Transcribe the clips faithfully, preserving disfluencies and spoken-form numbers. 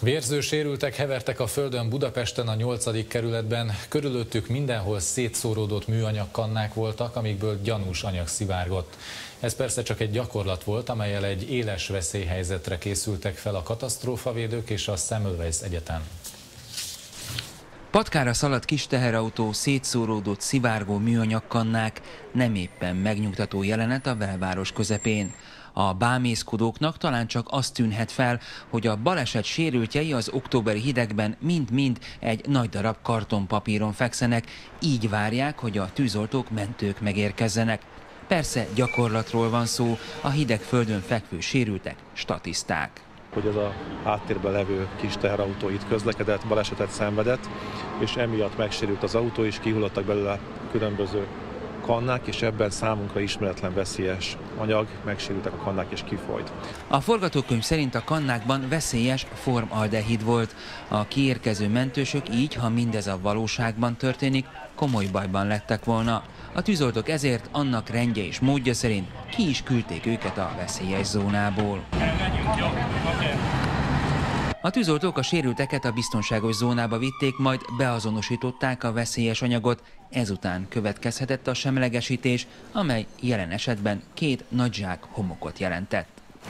Vérző sérültek hevertek a földön Budapesten a nyolcadik kerületben. Körülöttük mindenhol szétszóródott műanyag kannák voltak, amikből gyanús anyag szivárgott. Ez persze csak egy gyakorlat volt, amellyel egy éles veszélyhelyzetre készültek fel a katasztrófavédők és a Semmelweis Egyetem. Patkára szaladt kis teherautó, szétszóródott szivárgó műanyag kannák, nem éppen megnyugtató jelenet a belváros közepén. A bámészkodóknak talán csak azt tűnhet fel, hogy a baleset sérültjei az októberi hidegben mind-mind egy nagy darab kartonpapíron fekszenek, így várják, hogy a tűzoltók, mentők megérkezzenek. Persze gyakorlatról van szó, a hideg földön fekvő sérültek statiszták. Hogy ez a háttérben levő kis teherautó itt közlekedett, balesetet szenvedett, és emiatt megsérült az autó, és kihullottak belőle különböző kannák, és ebben számunkra ismeretlen veszélyes anyag, megsérültek a kannák és kifolyt. A forgatókönyv szerint a kannákban veszélyes formaldehid volt. A kiérkező mentősök így, ha mindez a valóságban történik, komoly bajban lettek volna. A tűzoltók ezért annak rendje és módja szerint ki is küldték őket a veszélyes zónából. A tűzoltók a sérülteket a biztonságos zónába vitték, majd beazonosították a veszélyes anyagot, ezután következhetett a semlegesítés, amely jelen esetben két nagy zsák homokot jelentett.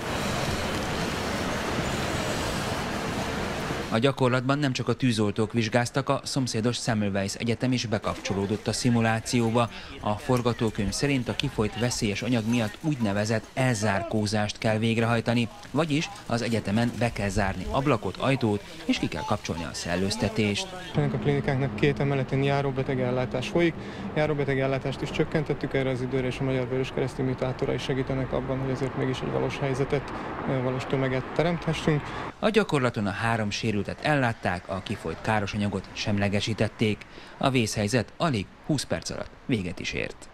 A gyakorlatban nem csak a tűzoltók vizsgáztak, a szomszédos Semmelweis Egyetem is bekapcsolódott a szimulációba. A forgatókönyv szerint a kifolyt veszélyes anyag miatt úgynevezett elzárkózást kell végrehajtani, vagyis az egyetemen be kell zárni ablakot, ajtót, és ki kell kapcsolni a szellőztetést. Ennek a klinikáknak két emeletén járóbetegellátás folyik. Járóbetegellátást is csökkentettük erre az időre, és a Magyar Vöröskereszti műtátorai segítenek abban, hogy ezért mégis egy valós helyzetet, valós tömeget teremthessünk. A gyakorlaton a három sérültet ellátták, a kifolyt káros anyagot semlegesítették. A vészhelyzet alig húsz perc alatt véget is ért.